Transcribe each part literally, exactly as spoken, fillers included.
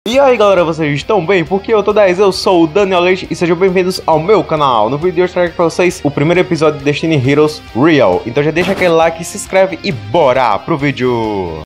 E aí galera, vocês estão bem? Porque eu tô dez, eu sou o Daniel Leite e sejam bem-vindos ao meu canal. No vídeo de hoje eu trago pra vocês o primeiro episódio de Destiny Heroes Real. Então já deixa aquele like, se inscreve e bora pro vídeo!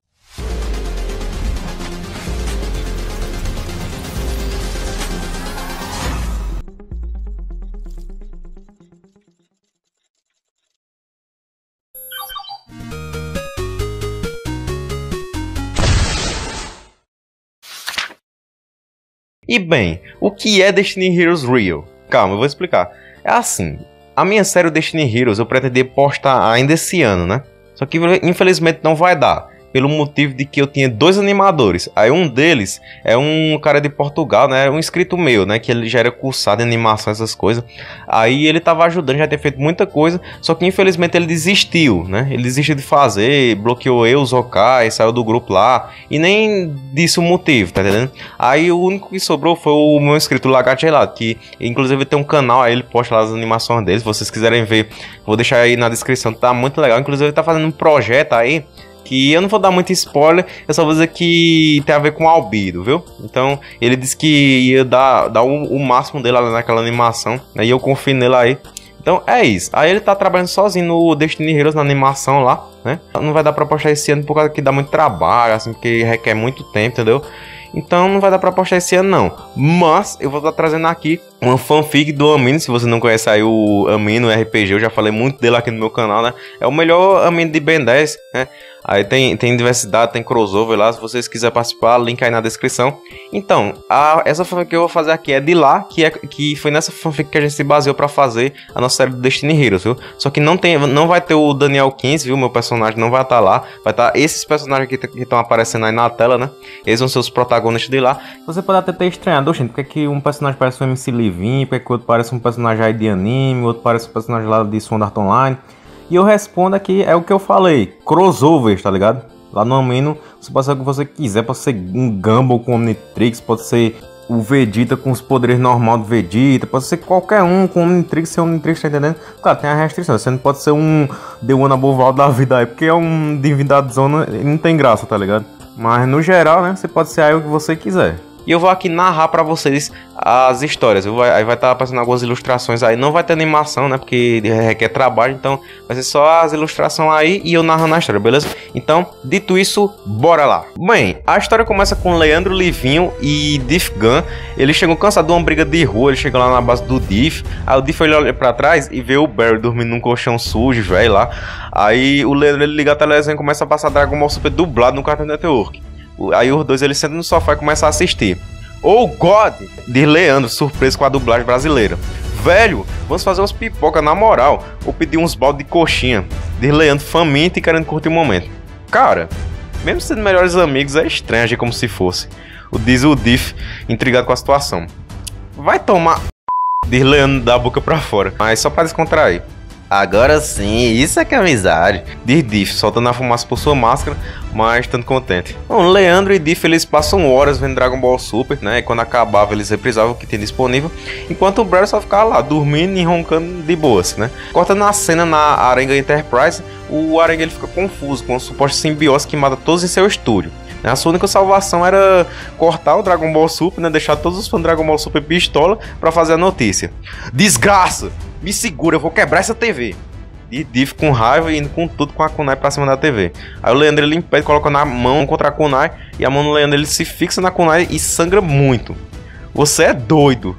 E bem, o que é Destiny Heroes Real? Calma, eu vou explicar. É assim, a minha série Destiny Heroes eu pretendia postar ainda esse ano, né? Só que infelizmente não vai dar, pelo motivo de que eu tinha dois animadores. Aí um deles é um cara de Portugal, né? Um inscrito meu, né? Que ele já era cursado em animação, essas coisas. Aí ele tava ajudando, já tinha feito muita coisa. Só que infelizmente ele desistiu, né? Ele desistiu de fazer, bloqueou eu, o Zokai, saiu do grupo lá. E nem disse o motivo, tá entendendo? Aí o único que sobrou foi o meu inscrito Lagarto Gelado, que inclusive tem um canal, aí ele posta lá as animações deles. Se vocês quiserem ver, vou deixar aí na descrição, tá muito legal. Inclusive ele tá fazendo um projeto aí, que eu não vou dar muito spoiler, eu só vou dizer que tem a ver com Albedo, viu? Então, ele disse que ia dar, dar o, o máximo dele lá naquela animação, aí eu confio nele aí. Então, é isso. Aí ele tá trabalhando sozinho no Destiny Heroes, na animação lá, né? Não vai dar pra postar esse ano por causa que dá muito trabalho, assim, porque requer muito tempo, entendeu? Então não vai dar pra postar esse ano não. Mas eu vou estar trazendo aqui uma fanfic do Amino. Se você não conhece aí o Amino R P G, eu já falei muito dele aqui no meu canal, né? É o melhor Amino de Ben dez, né? Aí tem, tem diversidade, tem crossover lá. Se vocês quiserem participar, link aí na descrição. Então, a, essa fanfic que eu vou fazer aqui é de lá, que, é, que foi nessa fanfic que a gente se baseou pra fazer a nossa série do Destiny Heroes, viu? Só que não, tem, não vai ter o Daniel quinze, viu? Meu personagem não vai estar lá. Vai estar esses personagens que estão aparecendo aí na tela, né? Eles vão ser os protagonistas de lá. Você pode até ter estranhado, gente, porque que um personagem parece um M C Livinho, porque que outro parece um personagem aí de anime, outro parece um personagem lá de Sword Art Online. E eu respondo aqui, é o que eu falei, crossovers, tá ligado? Lá no Amino, você pode ser o que você quiser, pode ser um Gumball com Omnitrix, pode ser o Vegeta com os poderes normais do Vegeta, pode ser qualquer um com Omnitrix, sem Omnitrix, tá entendendo? Claro, tem a restrição, você não pode ser um The One Above All da vida aí, porque é um divindade zona e não tem graça, tá ligado? Mas no geral, né, você pode ser aí o que você quiser. E eu vou aqui narrar pra vocês as histórias. Eu vai, aí vai estar tá aparecendo algumas ilustrações aí. Não vai ter animação, né? Porque requer trabalho. Então vai ser só as ilustrações aí e eu narrando a história, beleza? Então, dito isso, bora lá. Bem, a história começa com Leandro Livinho e Diff Gunn. Ele chegou cansado de uma briga de rua. Ele chega lá na base do Diff. Aí o Diff ele olha pra trás e vê o Barry dormindo num colchão sujo, velho, lá. Aí o Leandro ele liga a televisão e começa a passar Dragon Ball Super dublado no Cartoon Network. Aí os dois eles sentam no sofá e começam a assistir. Oh God! Diz Leandro, surpreso com a dublagem brasileira. Velho, vamos fazer uns pipoca na moral, ou pedir uns balde de coxinha. Diz Leandro, faminto e querendo curtir o momento. Cara, mesmo sendo melhores amigos, é estranho agir como se fosse. O diz o Diff, intrigado com a situação. Vai tomar... Diz Leandro da boca pra fora, mas só pra descontrair. Agora sim, isso é que é amizade. Diz Diff, soltando a fumaça por sua máscara, mas estando contente. Bom, Leandro e Diff eles passam horas vendo Dragon Ball Super, né? E quando acabava eles reprisavam o que tinha disponível, enquanto o Barry só ficava lá, dormindo e roncando de boas, né? Corta na cena na Arenga Enterprise, o Arenga ele fica confuso com a suposta simbiose que mata todos em seu estúdio. A sua única salvação era cortar o Dragon Ball Super, né? Deixar todos os fãs do Dragon Ball Super pistola pra fazer a notícia. Desgraça! Me segura, eu vou quebrar essa T V. E Diff com raiva e indo com tudo com a kunai pra cima da T V. Aí o Leandro ele impede, coloca na mão contra a kunai. E a mão do Leandro ele se fixa na kunai e sangra muito. Você é doido.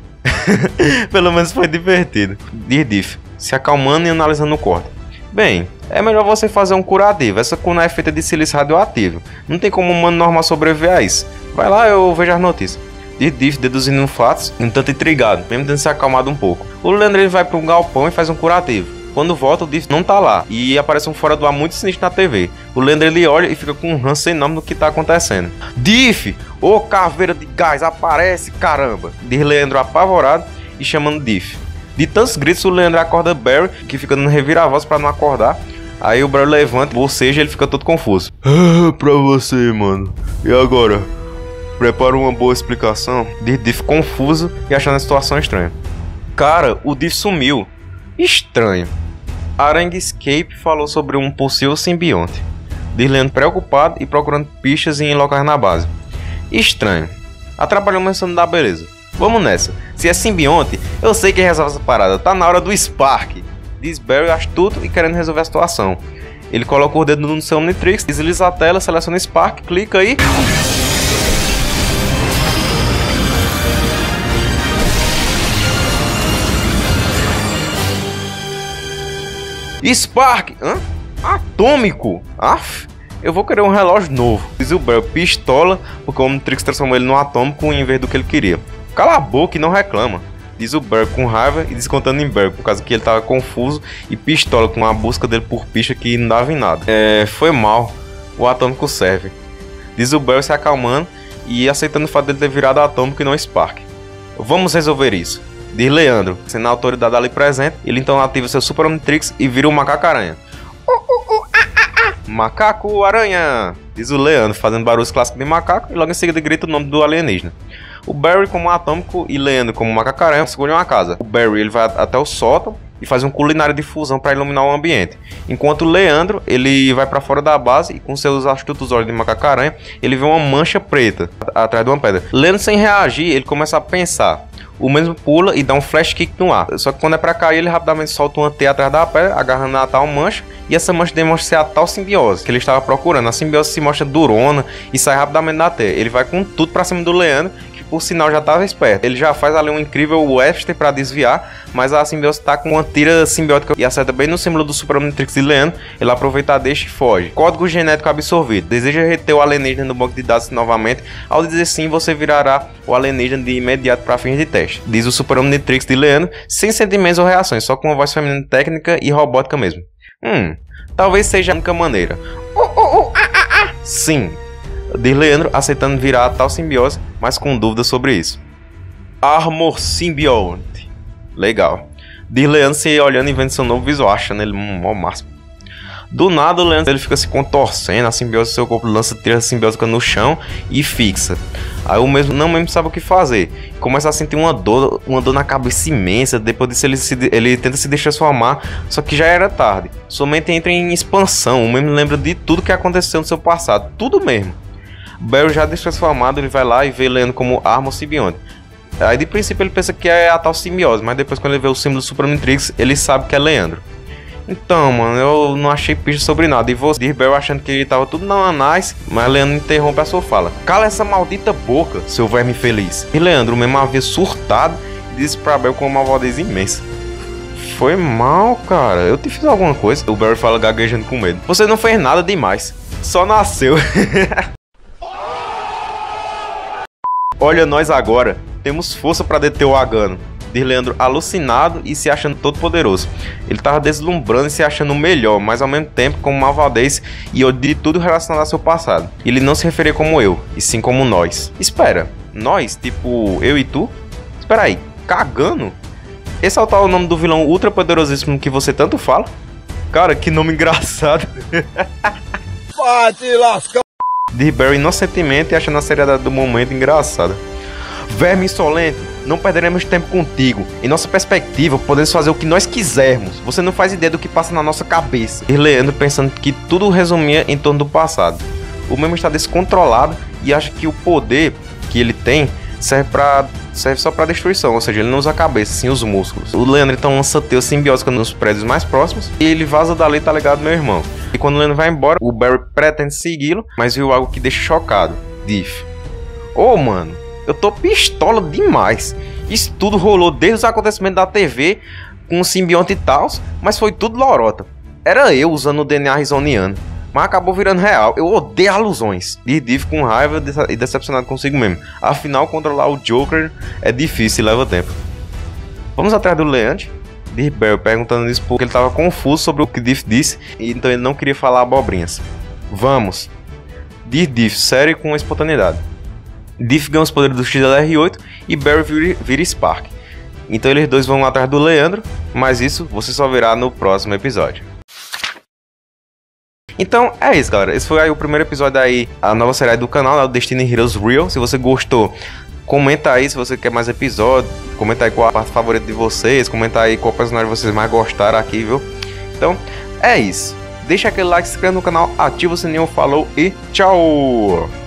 Pelo menos foi divertido. Diz Diff, se acalmando e analisando o corte. Bem, é melhor você fazer um curativo. Essa kunai é feita de silício radioativo. Não tem como um humano normal sobreviver a isso. Vai lá, eu vejo as notícias. Diz Diff, deduzindo fatos, um tanto intrigado, mesmo tendo se acalmado um pouco. O Leandro ele vai para um galpão e faz um curativo. Quando volta, o Diff não tá lá e aparece um fora do ar muito sinistro na T V. O Leandro ele olha e fica com um ranço enorme do que tá acontecendo. Diff, ô caveira de gás, aparece, caramba! Diz Leandro apavorado e chamando Diff. De tantos gritos, o Leandro acorda Barry, que fica dando reviravoltas para não acordar. Aí o Barry levanta, ou seja, ele fica todo confuso. Ah, pra você, mano. E agora? Prepara uma boa explicação. Diz Diff confuso e achando a situação estranha. Cara, o Diff sumiu. Estranho. Arangue Escape falou sobre um possível simbionte. Diz Leandro preocupado e procurando pistas em locais na base. Estranho. Atrapalhou, mas isso não dá beleza. Vamos nessa. Se é simbionte, eu sei que resolve essa parada. Tá na hora do Spark. Diz Barry astuto e querendo resolver a situação. Ele coloca o dedo no seu Omnitrix, desliza a tela, seleciona Spark, clica aí. Spark! Hã? Atômico! Aff! Eu vou querer um relógio novo. Diz o Barry pistola, porque o Omnitrix transformou ele no atômico em vez do que ele queria. Cala a boca e não reclama. Diz o Barry com raiva e descontando em Barry, por causa que ele tava confuso e pistola com a busca dele por pista que não dava em nada. É, foi mal. O atômico serve. Diz o Barry se acalmando e aceitando o fato dele ter virado atômico e não Spark. Vamos resolver isso. Diz Leandro, sendo a autoridade ali presente, ele então ativa seu Super Omnitrix e vira o Macaco-Aranha. Uh, uh, uh, ah, ah, ah. Macaco-Aranha! Diz o Leandro, fazendo barulhos clássicos de macaco e logo em seguida grita o nome do alienígena. O Barry como atômico e Leandro como Macaco-Aranha escolhem uma casa. O Barry ele vai até o sótão e faz um culinário de fusão para iluminar o ambiente. Enquanto o Leandro ele vai para fora da base e com seus astutos olhos de Macaco-Aranha ele vê uma mancha preta atrás de uma pedra. Leandro sem reagir, ele começa a pensar. O mesmo pula e dá um flash kick no ar. Só que quando é pra cair, ele rapidamente solta uma teia atrás da pedra, agarrando a tal mancha. E essa mancha demonstra ser a tal simbiose que ele estava procurando. A simbiose se mostra durona e sai rapidamente da teia. Ele vai com tudo pra cima do Leandro, que por sinal já estava esperto. Ele já faz ali um incrível Webster pra desviar, mas a simbiose tá com uma tira simbiótica e acerta bem no símbolo do Super Omnitrix de Leandro. Ele aproveita, deixa e foge. Código genético absorvido. Deseja reter o alienígena no banco de dados novamente. Ao dizer sim, você virará o alienígena de imediato para fins de teste. Diz o Super Omnitrix de Leandro, sem sentimentos ou reações, só com uma voz feminina técnica e robótica mesmo. Hum, talvez seja a única maneira. Uh, uh, uh, ah, ah, ah. Sim, diz Leandro, aceitando virar a tal simbiose, mas com dúvidas sobre isso. Armor Symbiote. Legal. Diz Leandro se olhando e vendo seu novo visual, achando ele um máximo. Do nada, o Leandro ele fica se contorcendo, a simbiose do seu corpo lança tira simbiótica no chão e fixa. Aí o mesmo não mesmo sabe o que fazer. Começa a sentir uma dor, uma dor na cabeça imensa. Depois disso ele, se, ele tenta se transformar, só que já era tarde. Sua mente entra em expansão, o mesmo lembra de tudo que aconteceu no seu passado, tudo mesmo. Barry já destransformado, ele vai lá e vê Leandro como Armor Symbiote. Aí de princípio ele pensa que é a tal simbiose, mas depois quando ele vê o símbolo do Super Omnitrix, ele sabe que é Leandro. Então, mano, eu não achei pista sobre nada. E você, Barry achando que ele tava tudo na nice, mas Leandro interrompe a sua fala. Cala essa maldita boca, seu verme infeliz. E Leandro, mesmo havia surtado, disse pra Barry com uma voz imensa. Foi mal, cara. Eu te fiz alguma coisa? O Barry fala gaguejando com medo. Você não fez nada demais. Só nasceu. Olha nós agora. Temos força pra deter o Agano. Diz Leandro alucinado e se achando todo poderoso. Ele tava deslumbrando e se achando o melhor, mas ao mesmo tempo como malvadez e de tudo relacionado ao seu passado. Ele não se referia como eu, e sim como nós. Espera, nós? Tipo, eu e tu? Espera aí, cagando? Esse é o tal nome do vilão ultra poderosíssimo que você tanto fala? Cara, que nome engraçado. Vai te lascar. Diz Barry inocentemente e achando a seriedade do momento engraçada. Verme insolente, não perderemos tempo contigo. Em nossa perspectiva, podemos fazer o que nós quisermos. Você não faz ideia do que passa na nossa cabeça. E Leandro pensando que tudo resumia em torno do passado. O mesmo está descontrolado e acha que o poder que ele tem serve, pra, serve só para destruição. Ou seja, ele não usa a cabeça, sim os músculos. O Leandro então lança teia simbiótica nos prédios mais próximos. E ele vaza dali, tá ligado, meu irmão. E quando o Leandro vai embora, o Barry pretende segui-lo, mas viu algo que deixa chocado. Diff. Ô, oh, mano. Eu tô pistola demais. Isso tudo rolou desde os acontecimentos da T V, com o simbionte e tal, mas foi tudo lorota. Era eu usando o D N A arizoniano, mas acabou virando real. Eu odeio alusões. Diz Diff com raiva e decepcionado consigo mesmo. Afinal, controlar o Joker é difícil e leva tempo. Vamos atrás do Leandro? Diz Barry perguntando isso porque ele estava confuso sobre o que Diff disse, e então ele não queria falar abobrinhas. Vamos. Diz Diff, sério e com espontaneidade. Diff ganha os poderes do X L R oito e Barry vira, vira Spark. Então eles dois vão atrás do Leandro, mas isso você só verá no próximo episódio. Então é isso, galera. Esse foi aí o primeiro episódio aí, a nova série do canal, o Destiny Heroes Real. Se você gostou, comenta aí se você quer mais episódio. Comenta aí qual a parte favorita de vocês. Comenta aí qual personagem vocês mais gostaram aqui, viu? Então é isso. Deixa aquele like, se inscreva no canal, ativa o sininho, falou e tchau!